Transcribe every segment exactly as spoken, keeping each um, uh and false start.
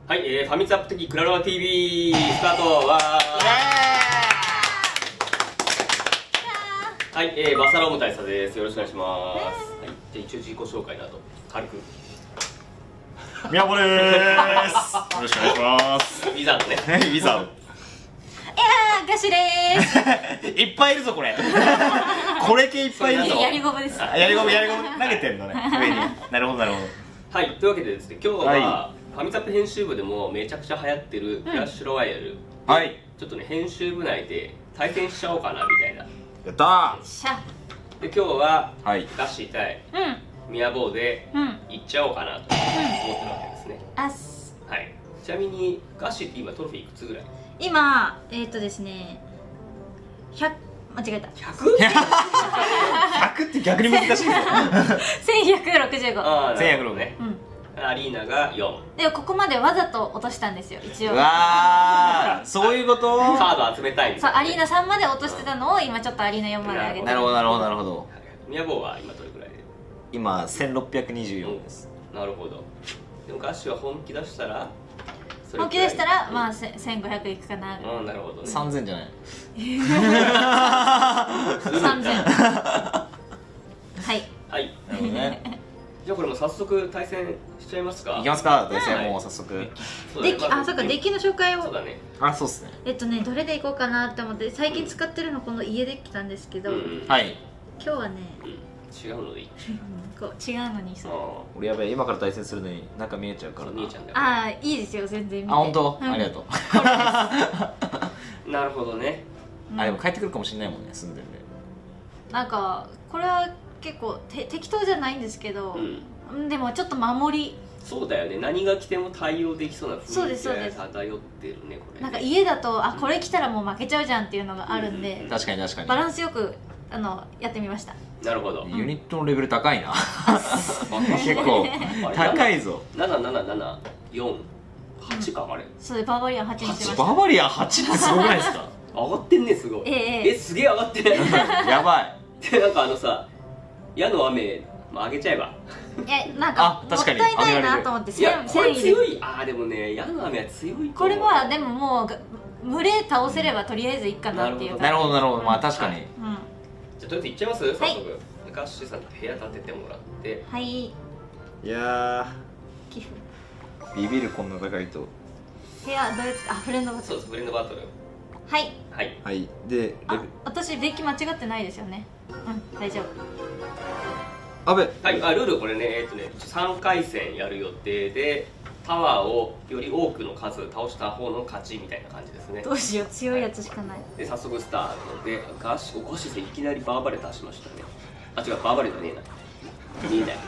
はい、えー、ファミツアップ的クラロワ ティーブイ スタートわーはい、えー、バサローム大佐です。よろしくお願いします。はい、じゃあ一応自己紹介など軽く。 宮本でーす。よろしくお願いします。 ウィザードね。 ウィザード。 いやー、ガシでーす。 いっぱいいるぞこれ。これ系いっぱいいるぞ。 やりゴムです。 やりゴムやりゴム投げてんのね。上に。なるほどなるほど。 はい、というわけでですね、今日は、 はファミツアップ編集部でもめちゃくちゃ流行ってるクラッシュロワイヤル、 うん、はい、 ちょっとね編集部内で対戦しちゃおうかなみたいな。 やったー。 しゃで今日は、 はい、 ガッシー対うんミヤボーでいっちゃおうかなと思ってるわけですね。 あっす。 はい、ちなみにガッシーって今トロフィーいくつぐらい？ 今えっとですねひゃく間違えたひゃく？ ひゃくって逆に難しいぞ。 せんひゃくろくじゅうご。 ああ、 せんひゃくろくね。 うん。 アリーナがよん。 でもここまでわざと落としたんですよ一応。 うわー、そういうこと。 カード集めたいんですよね。 そうアリーナさんまで落としてたのを今ちょっとアリーナよんまで上げて。 なるほどなるほどなるほど。 ミヤボーは今どれくらいで？ 今せんろっぴゃくにじゅうよんです。 なるほど。でもガッシュは本気出したら本気出したらまあせんごひゃくいくかな。 うん、なるほどね。 さんぜんじゃない。 さんぜん。はいはい。 なるほどね。 じゃあこれも早速対戦しちゃいますか？ いきますか。対戦もう早速。 デッキ、あ、そうか、デッキの紹介を。 そうだね。 あ、そうっすね。 えっとね、どれでいこうかなって思って最近使ってるのこの家デッキなんですけど、 はい。 今日はね、 違うのでいい。 こう違うのにそう。 俺やべえ、今から対戦するのに中見えちゃうからな。 見えちゃうんだよ。 ああ、いいですよ、全然見て。 あ、本当？ うんありがとう。 なるほどね。 あ、でも帰ってくるかもしれないもんね、住んでるんで。 なんかこれは結構て適当じゃないんですけど、 うん。 でもちょっと守り。 そうだよね。何が来ても対応できそうなそう雰囲気がですそうです漂ってるね、これね。 なんか家だとあこれ来たらもう負けちゃうじゃんっていうのがあるんで、 うん確かに確かに。 バランスよくあのやってみました。 なるほど。 ユニットのレベル高いな。結構高いぞ。 ななななななよんはちかあれ。 それバーバリアンはちにしました。 ババリアンはちってすごくないですか？ 上がってんね、すごい。 えええ、すげえ上がってる。 やばい。 で、なんかあのさ、矢の雨、まあ、あげちゃえば。 いやなんかもったいないなと思っていや、これ強い。 い。ああ、でもね、矢の雨は強いと思う。 これはでももう群れ倒せればとりあえずいいかなっていう感じ。 なるほどなるほど。まあ確かに。 うん。 じゃあとりあえず行っちゃいます早速。ガッシーさんと部屋建ててもらってはい。 いや寄付。 ー、ビビるこんな高いと。 部屋どうやってあフレンドバトル。 そうです、フレンドバトル。 はい。 はいはい。で、 あ私デッキ間違ってないですよね。うん大丈夫。 あべ。 はい、あルールこれね、えっとね、さんかい戦やる予定で、タワーをより多くの数倒した方の勝ちみたいな感じですね。 どうしよう強いやつしかない。 で、早速スタートで、ガッシー、おガッシーさんいきなりバーバレ出しましたね。あ、違う、バーバレじゃねえな。見えない。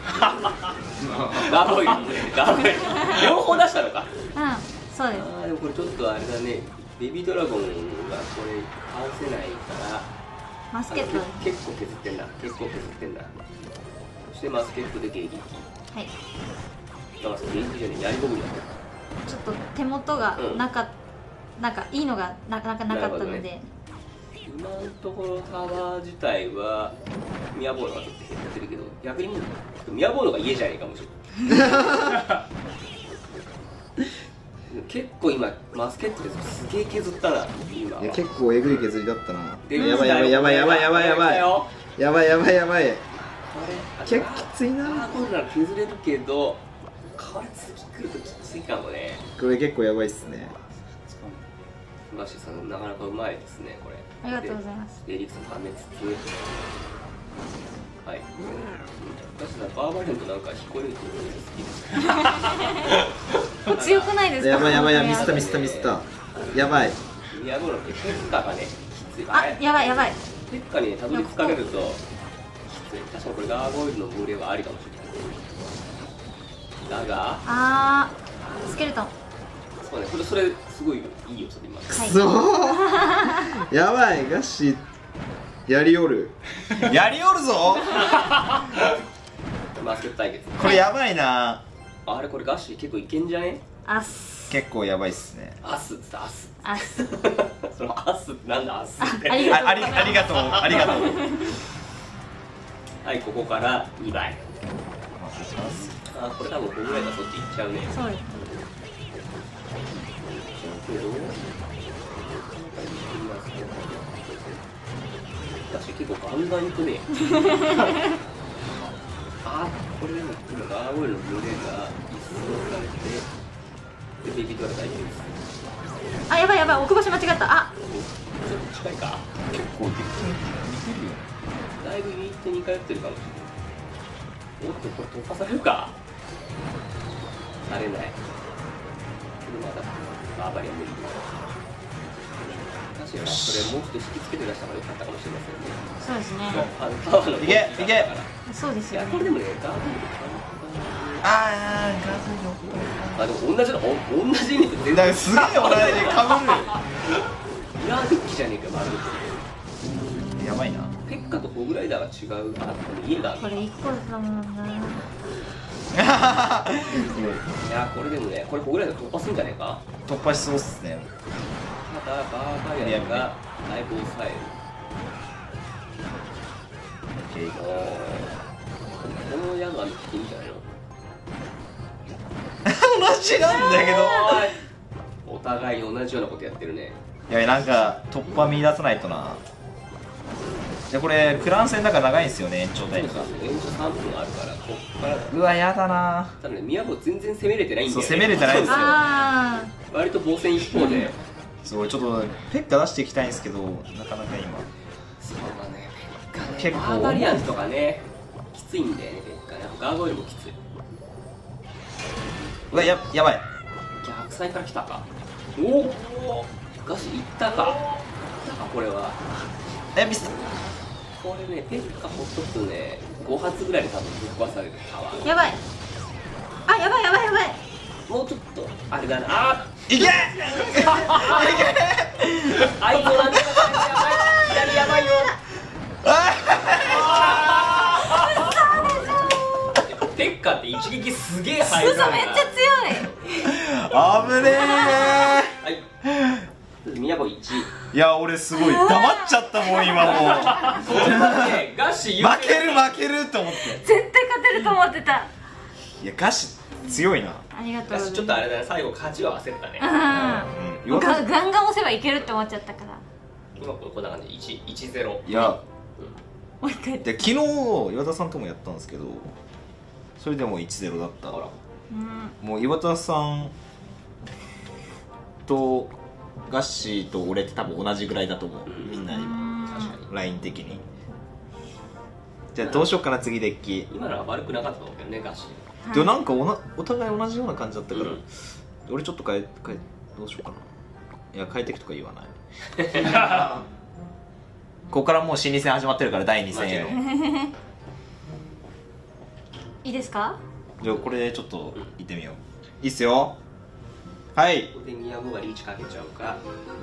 ガーボイル、ガーボイル。両方出したのか。 うんそうです。 あーでもこれちょっとあれだね、ベビードラゴンがこれ倒せないからマスケット。 あのけ結構削ってんだ、結構削ってんだ。そしてマスケットで迎撃。 はい。 だからその迎撃じゃねえ、やり込むんだ。 ちょっと手元がなか、うん、なんかいいのがなかなかなかったので、ね、 今のところタワー自体はミヤボーのがちょっと減ってるけど、逆にミヤボーのが家じゃねえかもしれない結構今マスケットですげえ削ったな今。 いや結構えぐい削りだったな。 でやばいやばいやばいやばいやばいやばいやばいやばいやばい。 これ結構きついな。 あーこれなら削れるけど、これ次来るときついかもね。 これ結構やばいっすね。 マシさんなかなかうまいですねこれ。 ありがとうございます。 でエリクさんはめつつ、はい。マシさんバーバリアンとなんか聞こえると好きです。 強くないですか？ やばいやばいやばい、ミスったミスったミスった。やばい。 ミヤボーのペッカがねきつい。 あやばいやばい。 ペッカにねたどり着かれるときつい。確かにこれガーゴイルのブレはありかもしれない。だがあースケルトン。 そうね、それそれすごいいいよそれ今。 くそーやばい、ガッシーやりおる。 やりおるぞ。 マスケット対決。 これやばいな。 あれこれガッシー結構いけんじゃね？ アス結構やばいっすね。 アスっつってアス。 アスそのアスってなんだアスって。 ありがとうありありがとうありがとう。 はい、ここからにばい。あ、これ多分ごぐらいがそっち行っちゃうね。 そうです。 けど私結構ガンガンいくねあこれでも今ガーゴイルの群れが一掃されてでベビードラ大丈夫です。 あ、やばいやばい、置く場所間違った。あ、 ちょっと近いか。 結構似てるよ。 だいぶ右手に通ってるかもしれない。おっとこれ突破されるか。されない。これまだバーバリアン無理。確かにそれもうちょっと引きつけて出した方が良かったかもしれませんね。 そうですね。 あのパワーのいけいけ。 そうですよね。 いやこれでもねガードあー、ガズあでも同じのお同じ意味で全然だからすげえ同じかいやデッキじゃねえかまるぶる。やばいな。 ペッカとホグライダーが違う。あ家がある。 これ一個だもんな。 いやこれでもねこれホグライダー突破するんじゃねえか。 突破しそうっすね。 ただバーバリアンがだいぶ抑える。この矢がいいんじゃないの。 同じなんだけど。 お互いに同じようなことやってるね。 いやなんか突破見出さないとな。でこれクラン戦だから長いんですよね、延長タイムが。 延長さんぷんあるからこっから。 うわやだな。 ただね宮古全然攻めれてないんだよね。 そう攻めれてないんですよ。 あ割と防戦一方で。 そうちょっとペッカ出していきたいんですけどなかなか今。 そうだねペッカね。 結構バーバリアンとかねきついんだよねペッカね。ガーゴイルもきつい。 うわややばい。 逆サイから来たか。おおガシいったか。いったかこれは。 えミス。 これねペッカほっとくとねご発ぐらいで多分ぶっ壊されるタワー。 ー、やばい。あ、やばいやばいやばい。 もうちょっとあれだな。あいけ。 あいつなんだ左やばいよ。ペッカって一撃すげえ入る。 嘘めっちゃ強い。 危ねえ。 はい宮古いち。 いや俺すごい黙っちゃったもん今もう。 これはねガシ言う負ける負けると思って。 絶対勝てると思ってた。 いやガシ強いな。 ありがとうございます。 ガシちょっとあれだね最後勝ちは焦ったね。 うん。もうガガンガン押せばいけるって思っちゃったから。 今こんな感じいち、いちゼロ。 いやもう一回。 で昨日岩田さんともやったんですけどそれでもいちゼロだった。 ほらうん。 もう岩田さんとガッシーと俺って多分同じぐらいだと思う、 うんみんな今確かにライン的に。じゃあどうしよっかな次デッキ。 今のは悪くなかったと思うけどねガシ。 でもなんかおなお互い同じような感じだったから、 うん俺ちょっと変え変えどうしようかな。いや変えてくとか言わないここからもう心理戦始まってるからだいに戦への。 いいですか？ じゃあこれでちょっと行ってみよう。いいっすよ。はいここで宮古がリーチかけちゃうか。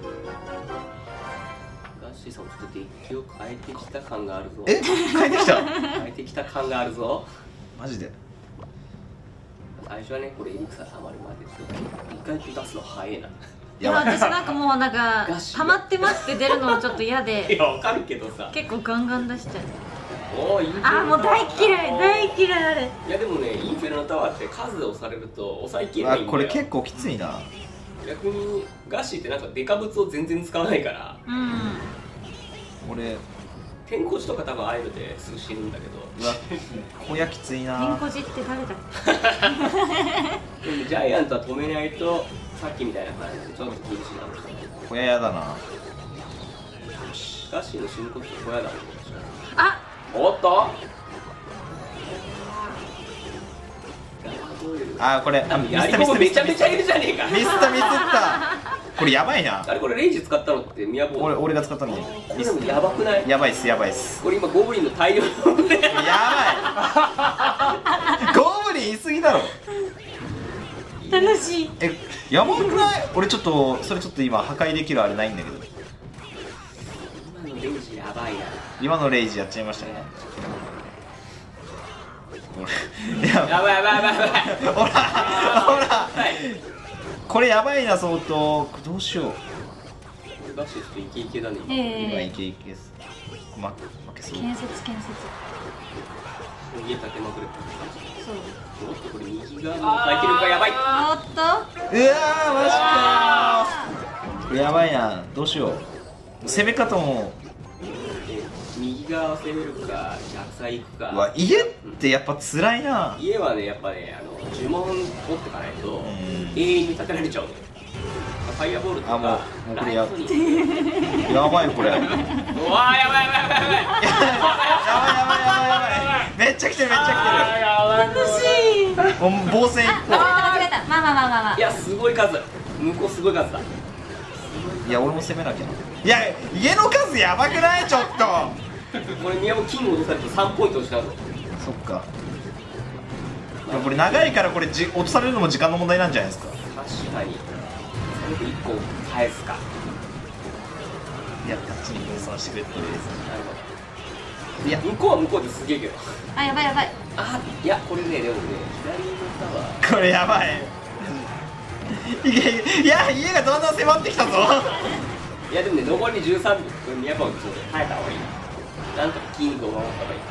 ガッシーさんもちょっとデッキを変えてきた感があるぞ。 え変えてきた変えてきた感があるぞ。 マジで。 最初はねこれエリクサ溜まるまで意外と出すの早いな。 いや私なんかもうなんかガシハマってますって出るのちょっと嫌いでやわかるけどさ。 結構ガンガン出しちゃう。 おおインフェルノあーもう大嫌い大嫌いあれ。 いやでもねインフェルノタワーって数で押されると抑えきれないんだよ。 あこれ結構きついな。 逆にガッシーってなんかデカ物を全然使わないからうん俺天候地とか多分ああいうのですぐ死ぬんだけど。 うわ小屋きつい天な。 こじって誰だっでもジャイアントは止めないとさっきみたいな感じでちょっと厳しいかもしれない。 小屋やだな。 ガッシーの深呼吸小屋だもん。 あおっとあこれ多分やり込むめちゃめちゃいるじゃねえか。 ミスったミスったこれやばいな。 あれこれレイジ使ったのって宮古。 俺俺が使ったのにこれでもやばくない？ やばいっすやばいっす。 これ今ゴブリンの大量のやばいゴブリン言い過ぎだろ。 楽しい。 えやばくない？俺ちょっとそれちょっと今破壊できるあれないんだけど。 今のレイジやばいな。 今のレイジやっちゃいましたね。俺やばいやばいやばいやばいやばい。 ほらほらはいこれやばいな相当。どうしよう。 ガッシーちょっとイケイケだね今。 今えいけいけです。ま負けそう。 建設建設家建てまくる。 そうおっとこれ右側も入ってるかやばい。 おっとうわーマジかこれやばいな、どうしよう。攻め方もで右側を攻めるか逆サイ行くか。 うわ、家ってやっぱ辛いな。 家はねやっぱねあの呪文持ってかないとん永遠に立てられちゃうのよ。ファイアボールとかあもうもうこれやライトニングやばいこれやばいやばいやばいやばいうわーやばいやばいやばいやばいやばい、めっちゃ来てるめっちゃ楽しい。 来てる。もう防戦一あ、間違えた間違えた。まあまあまあまあまあい。やすごい数向こうすごい数だ。 歩。いや俺も攻めなきゃな。いや家の数やばくないちょっと。 これ宮本キング落とされるとさんポイント失うの。 そっか。いやこれ長いからこれじ落とされるのも時間の問題なんじゃないですか。 確かにせめていっこ返すか。 いやこっちに分散してくれてる。 なるほど。 いや向こうは向こうですげえけど。 あ、やばいやばい。 あいやこれねでもね左のタワーこれやばい。いやいや家がどんどん迫ってきたぞ。 いやでもね残りじゅうさんびょうこれ宮本ちょっと耐えた方がいいな。なんとかキングを守った方がいい。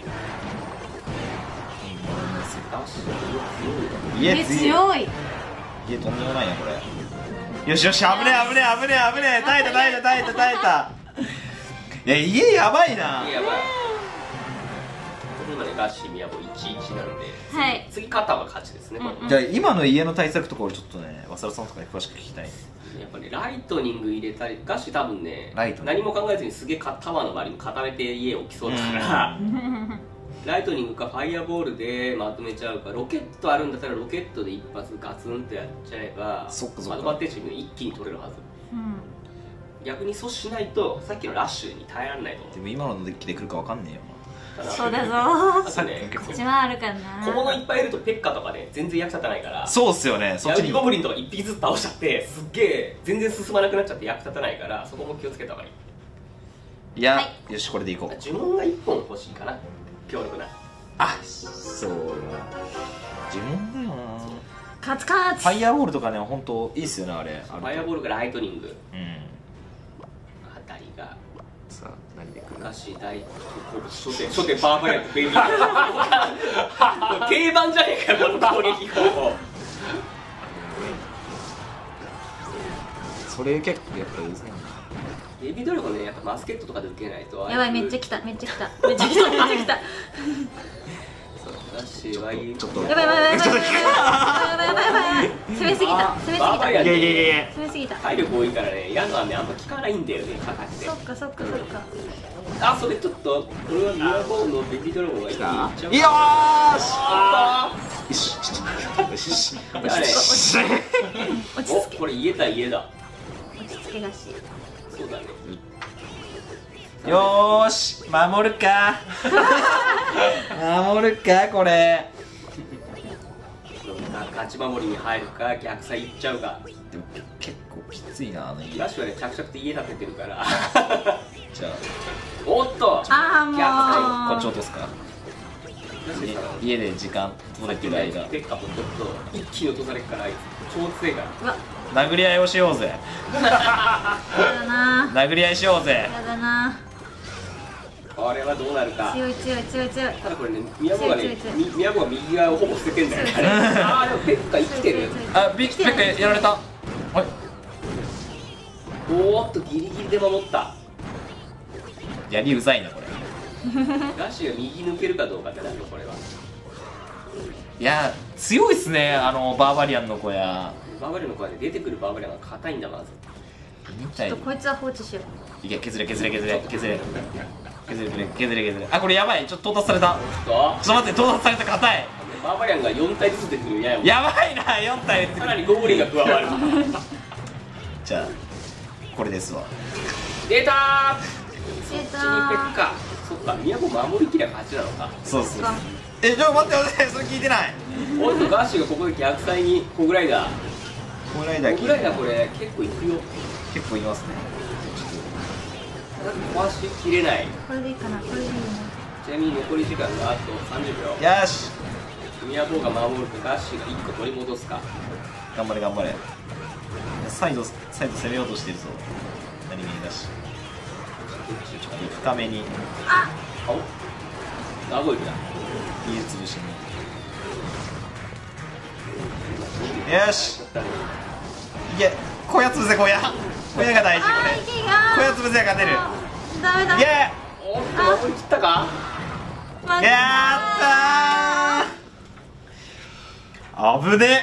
よしえ、 家強い。 強い。 家とんでもないなこれ。よしよし、危ねえ危ねえ危ねえ危ねえ、耐えた耐えた耐えた耐えた。いや家やばいな。 やばい。今ねガッシー宮本いちいちなんではい。 次勝った方が勝ちですね。これうんうんじゃあ今の家の対策とか俺ちょっとね、わさらさんとかに詳しく聞きたい。 やっぱねライトニング入れたりガッシー多分ねライトニング何も考えずにすげえタワーの周りに固めて家を置きそうだからライトニングかファイアボールでまとめちゃうか、ロケットあるんだったらロケットで一発ガツンとやっちゃえばそっかそっかアドバンテージ一気に取れるはず。 うん。 逆にそうしないとさっきのラッシュに耐えられないと思う。 でも今のデッキで来るかわかんねえよただそうだぞあとね一番あるからな。 小物いっぱいいるとペッカとかね全然役立たないからな。そうっすよね、そっちにヤウリゴブリンとか一匹ずつ倒しちゃってすっげえ全然進まなくなっちゃって役立たないから、そこも気をつけた方がいい。 いや、 はいよしこれでいこう。 呪文がいっぽん欲しいかな、強力な。 あ、そうだ、呪文だよな。 カツカツ。 ファイアボールとかね、本当いいっすよね、あれ。 ファイアボールかライトニングうん。 あたりがさあ、何で来る。 昔大初手初手バーバリアンとベイビー定番じゃねえかよこの攻撃法。 それ結構やっぱうざいな。 ベイビードラゴンねやっぱマスケットとかで受けないと。 やばい、めっちゃ来ためっちゃ来ためっちゃ来ためっちゃ来た。 そうだしはいいちょっとやばいやばいやばいやばいやばいやばいやばいやばい。攻めすぎた攻めすぎたバーバリアンいやいやいやいや。 攻めすぎた。 体力多いからね矢のはねあんま効かないんだよねかかってそっかそっかそっか。 あそれちょっとこれはミラボールのベイビードラゴンが一気にいっちゃういやーしあよし、ちょっとよしよしーあれ落ち着けおこれ家だ家だ落ち着けがし。 そうだね。 よーし、守るか守るか、これ。 ガチ守りに入るか逆サイ行っちゃうか。 でも結構きついな、あの家。 ラッシュはね着々と家建ててるからじゃあ、 おっとあーもうこっち落とすか。家家で時間取れてる間。 ペッカもちょっと一気に落とされるからあいつ超強いから。 うわ殴り合いをしようぜ。 やだな殴り合いしようぜ。 やだな。 これはどうなるか。 強い強い強い強い。 ただこれね宮古がね強い強いみ宮古が右側をほぼ捨ててんだよね強い強いあーでもペッカ生きてる。 あ、ビッグペッカやられた。はい。 おーっとギリギリで守った。 やりうざいな、これ。 ラッシュが右抜けるかどうかってなるよこれは。 いや、強いっすね、あの、バーバリアンの子や。 バーバリアンの子はね出てくるバーバリアンが硬いんだまず。 みたいちょっとこいつは放置しよう。 いや、削れ削れ削れ削れ削れ削れ削れ。あ、これやばい、ちょっと到達された。 とちょっと待って、到達された、硬い。 バーバリアンがよん体ずつ出てくるやよ。 やばいな、よん体出てくる。 さらにゴブリンが加わるじゃあこれですわ。 出たー出たそっちにペッカ。そっか宮古守りきりゃ勝ちなのか。 そうそう。え、ちょっと待って待って、それ聞いてない。 おっとガッシュがここで逆サイにコグライダーコグライダーコグライダーこれ結構いくよ。 結構いますね。 ただ壊しきれない。 これでいいかなこれでいいよね。 ちなみに残り時間があとさんじゅうびょう。 よし、 宮古が守るとガッシュがいっこ取り戻すか。 頑張れ頑張れ。サイドサイド攻めようとしてるぞ。何気にだし、ちょっと深めにああおあごいくだ。 家潰しに。よし、いけ。 小屋潰せ小屋小屋が大事こあーれ息が小屋潰せば勝てるダメだイエおっと守り切ったか。 負けーやったー危ね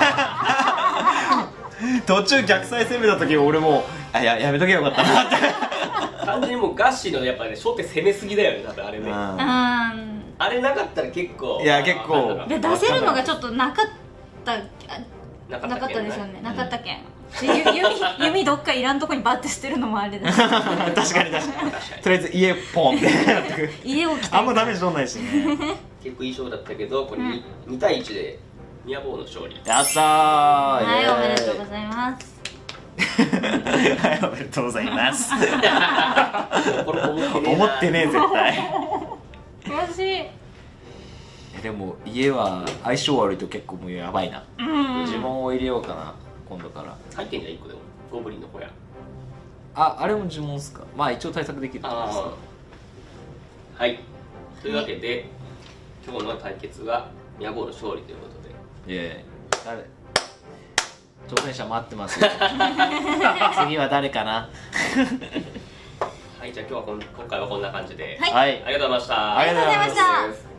え途中逆サイ攻めた時俺もうあややめとけばよかったなって単純にもうガッシーのやっぱね初手攻めすぎだよね多分あれね。 ううんんあれなかったら結構いや結構で出せるのがちょっとなかったなかなかったったですよねなかったけんでゆ弓弓どっかいらんとこにバッて捨てるのもあれだし確かに確かにとりあえず家ポンってやってく家を来たあんまダメージ取んないしね結構いい勝負だったけどこれ に,、に対いちでミヤボーの勝利。 やったーはいおめでとうございますはいおめでとうございますこれ思ってねえな思ってねえ絶対悔しいでも家は相性悪いと結構もうやばいなうん呪文を入れようかな今度から入ってんじゃんいっこでもゴブリンの小屋。 ああれも呪文っすかまあ一応対策できるってことですかあはいというわけで、今日の対決はミヤボーの勝利ということでいやいや誰挑戦者待ってますよ次は誰かなはいじゃあ今日はこん今回はこんな感じで、 はいはいありがとうございました。 ありがとうございましたありがとうございました